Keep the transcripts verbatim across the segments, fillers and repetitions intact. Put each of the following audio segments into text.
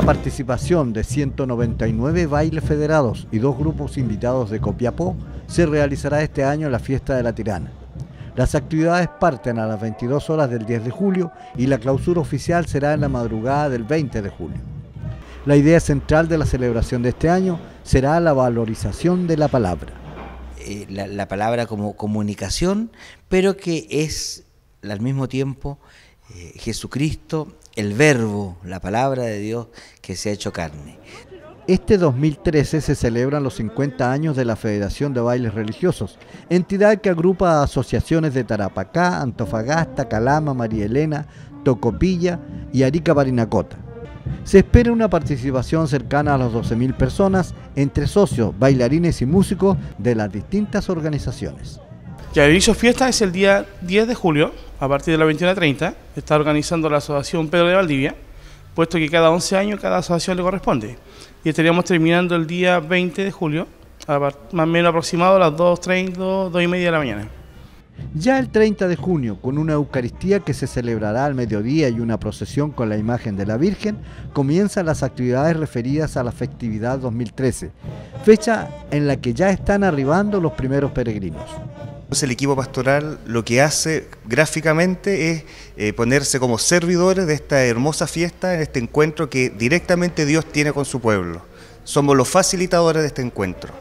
participación de ciento noventa y nueve bailes federados y dos grupos invitados de Copiapó, se realizará este año en la Fiesta de la Tirana. Las actividades parten a las veintidós horas del diez de julio y la clausura oficial será en la madrugada del veinte de julio. La idea central de la celebración de este año será la valorización de la palabra. Eh, la, la palabra como comunicación, pero que es al mismo tiempo eh, Jesucristo, el verbo, la palabra de Dios que se ha hecho carne. Este dos mil trece se celebran los cincuenta años de la Federación de Bailes Religiosos, entidad que agrupa a asociaciones de Tarapacá, Antofagasta, Calama, María Elena, Tocopilla y Arica Parinacota. Se espera una participación cercana a las doce mil personas entre socios, bailarines y músicos de las distintas organizaciones. Ya, el inicio de fiesta es el día diez de julio, a partir de las veintiuna treinta, está organizando la Asociación Pedro de Valdivia, puesto que cada once años cada asociación le corresponde. Y estaríamos terminando el día veinte de julio, a más o menos aproximado a las dos treinta, dos y media de la mañana. Ya el treinta de junio, con una Eucaristía que se celebrará al mediodía y una procesión con la imagen de la Virgen, comienzan las actividades referidas a la festividad dos mil trece, fecha en la que ya están arribando los primeros peregrinos. El equipo pastoral lo que hace gráficamente es eh, ponerse como servidores de esta hermosa fiesta, en este encuentro que directamente Dios tiene con su pueblo. Somos los facilitadores de este encuentro.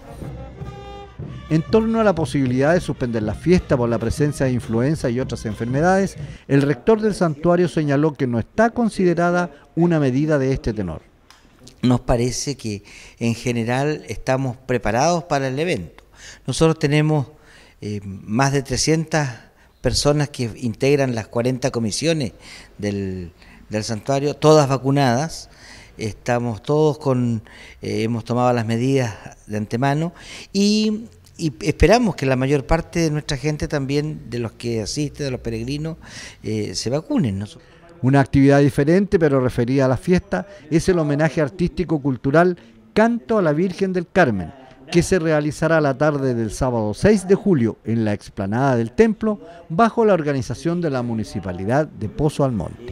En torno a la posibilidad de suspender la fiesta por la presencia de influenza y otras enfermedades, el rector del santuario señaló que no está considerada una medida de este tenor. Nos parece que en general estamos preparados para el evento. Nosotros tenemos eh, más de trescientas personas que integran las cuarenta comisiones del, del santuario, todas vacunadas. Estamos todos con, eh, hemos tomado las medidas de antemano y Y esperamos que la mayor parte de nuestra gente también, de los que asisten, de los peregrinos, eh, se vacunen, ¿no? Una actividad diferente, pero referida a la fiesta, es el homenaje artístico-cultural Canto a la Virgen del Carmen, que se realizará la tarde del sábado seis de julio en la explanada del templo, bajo la organización de la Municipalidad de Pozo Almonte.